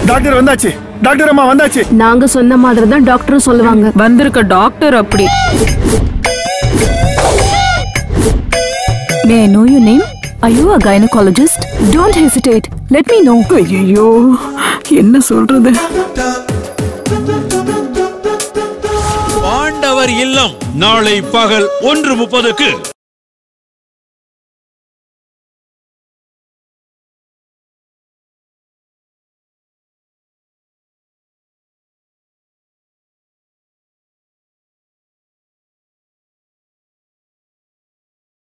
Doctor வந்தாச்சு. Doctor அம்மா வந்தாச்சு. நாங்க சொன்ன மாதிரி தான் டாக்டரும் சொல்லுவாங்க. வந்திருக்க டாக்டர் அப்படி. May I know your name? Are you a gynecologist? Don't hesitate. Let me know. ஐயோ என்ன சொல்றது? பாண்டவர் இல்லம் நாளை பகல் 1:30க்கு.